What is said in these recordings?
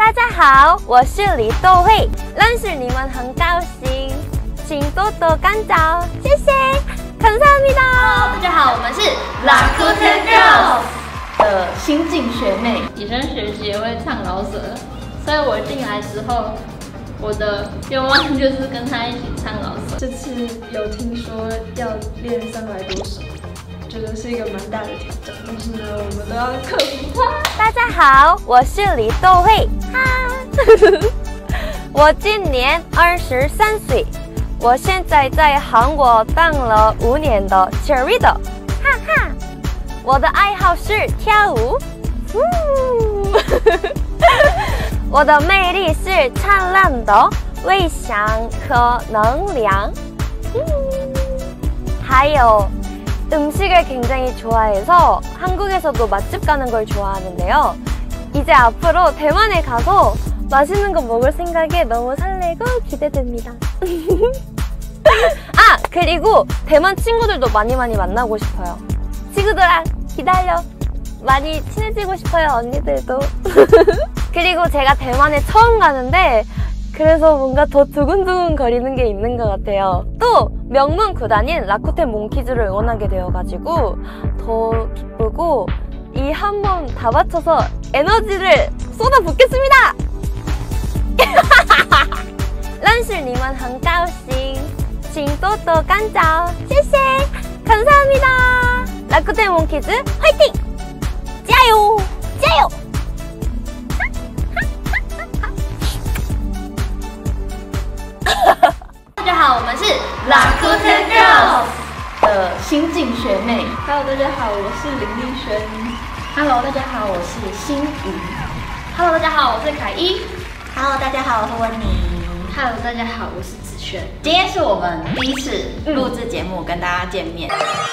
大家好，我是李豆慧，认识你们很高兴，请多多关照，谢谢，감사합니다。 大家好，我们是 Rakuten Girls 的新晋学妹， 以升学姐也会唱老舍，所以我进来之后，我的愿望就是跟她一起唱老舍。 这次有听说要练300多首，觉得是一个蛮大的挑战，但是呢，我们都要克服它。 大家好，我是李豆慧，我今年23岁，我现在在韩国当了5年的 cheerleader， 哈哈，我的爱好是跳舞，我的魅力是灿烂的微笑和能量，还有음식을 굉장히 좋아해서 한국에서도 맛집 가는 걸 좋아하는데요. 이제 앞으로 대만에 가서 맛있는 거 먹을 생각에 너무 설레고 기대됩니다. 아! 그리고 대만 친구들도 많이 만나고 싶어요. 친구들아 기다려. 많이 친해지고 싶어요, 언니들도. 그리고 제가 대만에 처음 가는데 그래서 뭔가 더 두근두근 거리는 게 있는 것 같아요. 또 명문 구단인 라쿠텐 몽키즈를 응원하게 되어가지고 더 기쁘고 이 한 번 다 바쳐서 에너지를 쏟아붓겠습니다! 认识你们很高兴，请多多关照，谢谢，감사합니다. 라쿠텐 몽키즈 화이팅! 加油！加油！ 大家好，我们是 Rakuten Girls 的新晋学妹。 Hello， 大家好，我是林丽轩。 Hello， 大家好，我是心怡。 Hello， 大家好，我是凯伊。 Hello， 大家好，我是温妮。 Hello， 大家好，我是子轩。 今天是我们第一次录制节目，跟大家见面。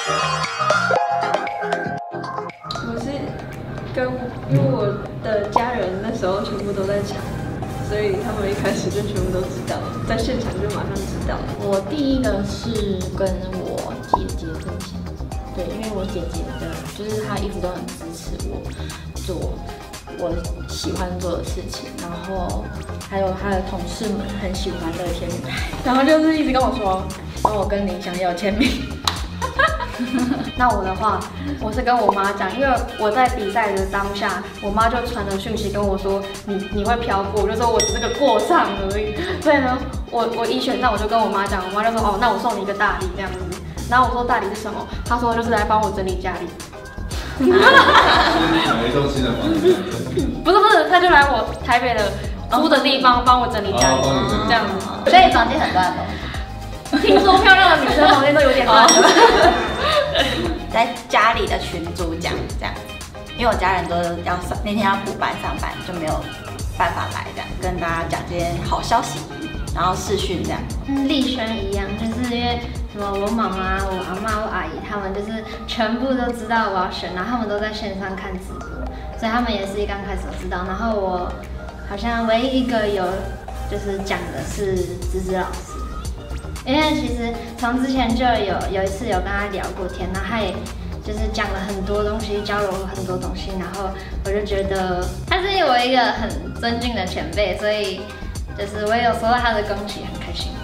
我是因为我的家人那时候全部都在场，所以他们一开始就全部都知道，在现场就马上知道。 我第一个是跟我姐姐分享，对，因为我姐姐的，就是她一直都很支持我做我喜欢做的事情，然后还有她的同事们很喜欢乐天女孩，然后就是一直跟我说，帮我跟林湘要签名。 那我的话，我是跟我妈讲，因为我在比赛的当下，我妈就传了讯息跟我说，你会飘过，我就说我只是个过场而已。所以呢，我一选上，我就跟我妈讲，我妈就说哦，那我送你一个大礼这样子。然后我说大礼是什么？她说就是来帮我整理家里。 买一栋新的房子？ 不是，她就来我台北的租的地方帮我整理家里，这样子。 所以房间很乱哦。 听说漂亮的女生房间都有点乱。 在家里的群组讲这样，因为我家人都要那天要补班上班，就没有办法来这样，跟大家讲这件好消息，然后视讯这样。 丽轩一样，就是因为什么我妈妈、我阿嬷、我阿姨他们就是全部都知道我要选，然后他们都在线上看直播，所以他们也是刚开始都知道。然后我好像唯一一个有就是讲的是芝芝老师。因为其实从之前就有一次有跟他聊过天，然后他也就是讲了很多东西，教了我很多东西，然后我就觉得他是我一个很尊敬的前辈，所以就是我也有收到他的恭喜，很开心。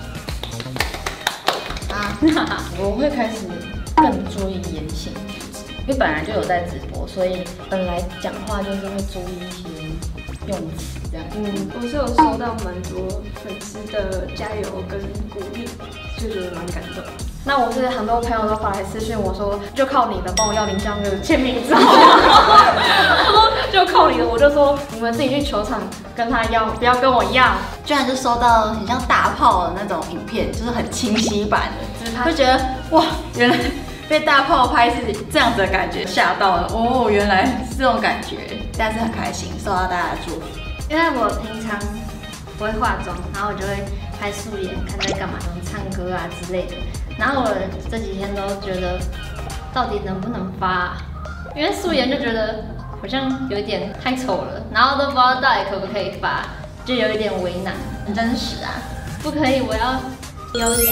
我会开始更注意言行举止，因为本来就有在直播，所以本来讲话就是会注意一些用词这样。 我是有收到蛮多粉丝的加油跟鼓励，就觉得蛮感动。 那我是很多朋友都发来私讯我说，就靠你了，帮我要林湘的签名照。他说就靠你了，我就说你们自己去球场跟他要，不要跟我要。 居然就收到很像大炮的那种影片，就是很清晰版的，就觉得哇，原来被大炮拍是这样子的感觉，吓到了哦，原来是这种感觉，但是很开心，受到大家的祝福。 因为我平常不会化妆，然后我就会拍素颜，看在干嘛，唱歌啊之类的。然后我这几天都觉得，到底能不能发啊？因为素颜就觉得好像有一点太丑了，然后都不知道到底可不可以发，就有一点为难。 很真实啊， 不可以，我要优雅。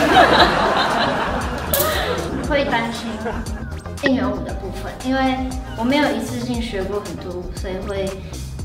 会担心应援舞的部分，因为我没有一次性学过很多舞，所以会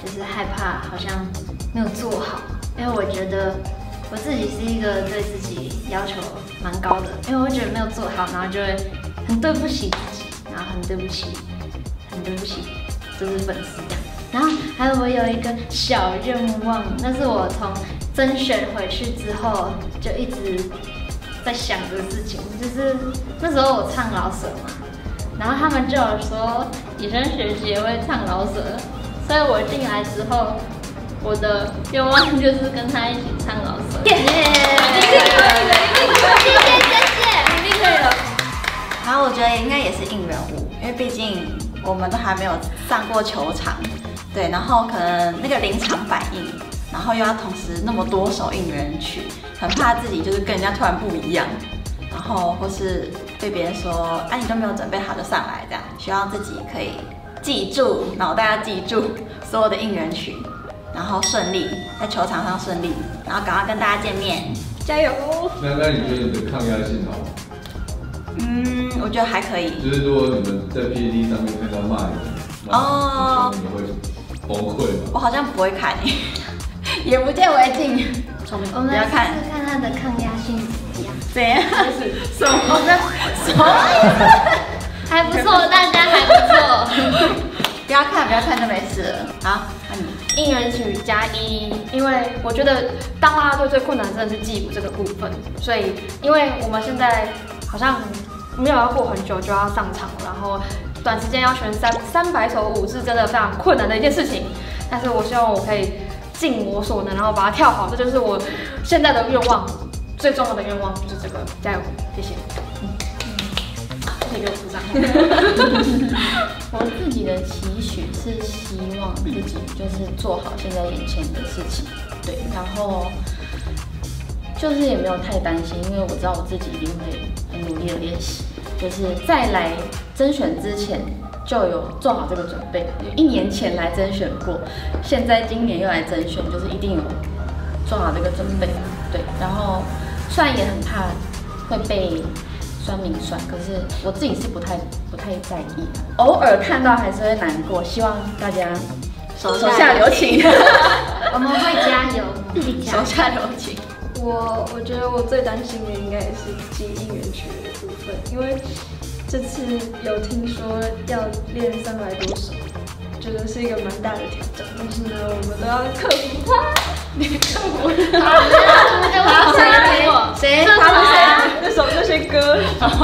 就是害怕好像没有做好，因为我觉得我自己是一个对自己要求蛮高的，因为我会觉得没有做好，然后就会很对不起自己，然后很对不起，就是粉丝这样。然后还有我有一个小愿望，那是我从甄选回去之后就一直在想的事情，就是那时候我唱老舍嘛，然后他们就有说以轩学姐会唱老舍，所以我进来之后，我的愿望就是跟她一起唱老舍。耶！一定可以的，谢谢，一定可以的。 然后我觉得应该也是应援舞，因为毕竟我们都还没有上过球场，对，然后可能那个临场反应，然后又要同时那么多首应援曲，很怕自己就是跟人家突然不一样，然后或是被别人说，啊你都没有准备好就上来这样，希望自己可以记住，脑袋要记住所有的应援曲，然后顺利在球场上顺利，然后赶快跟大家见面，加油！ 那你觉得你的抗压性好吗？ 我觉得还可以。 就是如果你们在 PPT 上面看到骂人，你会崩溃吗？ 我好像不会看，眼不见为净。 我们来看看他的抗压性怎么样？ 怎样？什么？ 还不错，大家还不错。 不要看就没事了。好，那你应援曲+1，因为我觉得当啦啦队最困难真的是记舞这个部分，所以因为我们现在好像没有要过很久就要上场，然后短时间要选300首舞是真的非常困难的一件事情，但是我希望我可以尽我所能，然后把它跳好，这就是我现在的愿望，最重要的愿望就是这个，加油，谢谢。可以给我鼓掌。 我自己的期许是希望自己就是做好现在眼前的事情，对，然后就是也没有太担心，因为我知道我自己一定会很努力的练习，就是在来甄选之前就有做好这个准备，1年前来甄选过，现在今年又来甄选，就是一定有做好这个准备，对，然后虽然也很怕会被酸民酸，可是我自己是不太在意，偶尔看到还是会难过，希望大家手下留情， 我们会加油， 手下留情。 我觉得我最担心的应该也是记应援曲的部分，因为这次有听说要练300多首，觉得是一个蛮大的挑战，但是呢，我们都要克服它。你克服它？ 谁？他是谁？ 那些歌。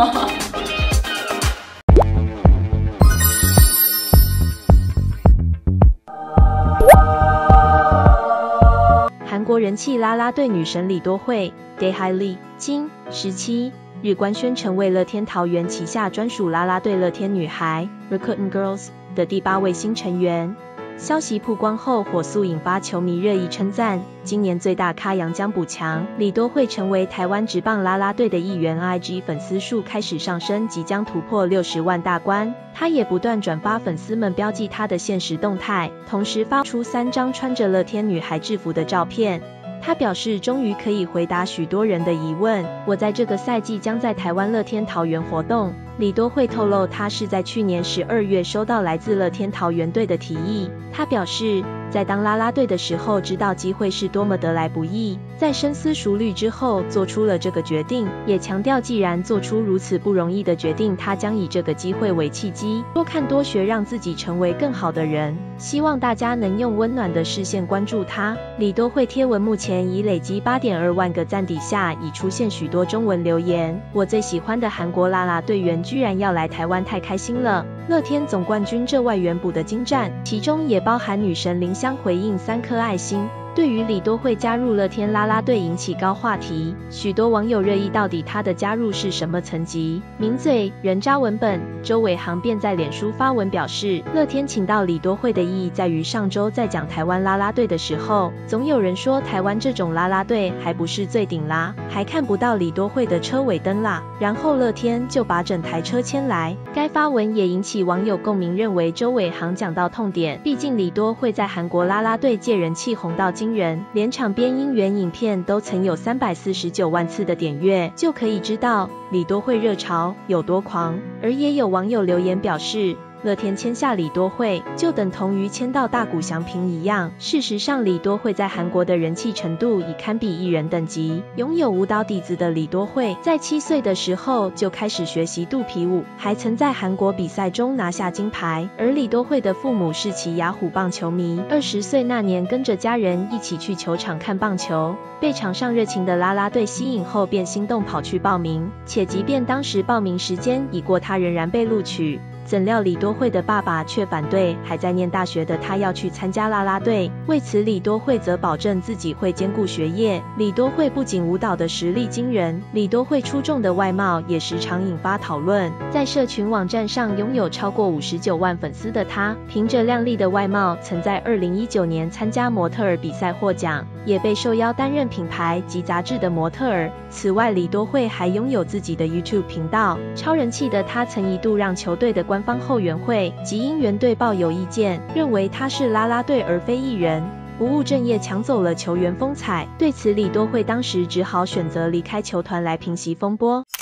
韩国人气啦啦队女神李多惠 Dae Lee 今17日官宣成为乐天桃园旗下专属啦啦队乐天女孩 Rakuten Girls 的第8位新成员。消息曝光后，火速引发球迷热议称赞。今年最大咖杨将补强，李多惠成为台湾职棒啦啦队的一员 ，IG 粉丝数开始上升，即将突破60万大关。她也不断转发粉丝们标记她的限时动态，同时发出3张穿着乐天女孩制服的照片。他表示，终于可以回答许多人的疑问。我在这个赛季将在台湾乐天桃园活动。李多惠透露，他是在去年12月收到来自乐天桃园队的提议。他表示，在当啦啦队的时候，知道机会是多么得来不易，在深思熟虑之后做出了这个决定。也强调，既然做出如此不容易的决定，他将以这个机会为契机，多看多学，让自己成为更好的人。希望大家能用温暖的视线关注他。李多惠贴文目前已累积8.2万个赞，底下已出现许多中文留言。我最喜欢的韩国啦啦队员居然要来台湾，太开心了！乐天总冠军这外援补的精湛，其中也包含女神林香回应3颗爱心。对于李多惠加入乐天啦啦队引起高话题，许多网友热议到底她的加入是什么层级。名嘴人渣文本周伟航便在脸书发文表示，乐天请到李多惠的意义在于上周在讲台湾啦啦队的时候，总有人说台湾这种啦啦队还不是最顶啦，还看不到李多惠的车尾灯啦，然后乐天就把整台车牵来。该发文也引起网友共鸣，认为周伟航讲到痛点，毕竟李多惠在韩国啦啦队界人气红到惊人，连场边音源影片都曾有349万次的点阅，就可以知道李多惠热潮有多狂。而也有网友留言表示， 乐天签下李多慧，就等同于签到大谷翔平一样。事实上，李多慧在韩国的人气程度已堪比艺人等级。拥有舞蹈底子的李多慧，在7岁的时候就开始学习肚皮舞，还曾在韩国比赛中拿下金牌。而李多慧的父母是其雅虎棒球迷，20岁那年跟着家人一起去球场看棒球，被场上热情的啦啦队吸引后，便心动跑去报名，且即便当时报名时间已过，他仍然被录取。怎料李多慧的爸爸却反对，还在念大学的他要去参加啦啦队。为此，李多慧则保证自己会兼顾学业。李多慧不仅舞蹈的实力惊人，李多慧出众的外貌也时常引发讨论。在社群网站上拥有超过59万粉丝的她，凭着靓丽的外貌，曾在2019年参加模特儿比赛获奖，也被受邀担任品牌及杂志的模特儿。此外，李多慧还拥有自己的 YouTube 频道，超人气的她曾一度让球队的官方后援会及应援队抱有意见，认为她是啦啦队而非艺人，不务正业，抢走了球员风采。对此，李多慧当时只好选择离开球团来平息风波。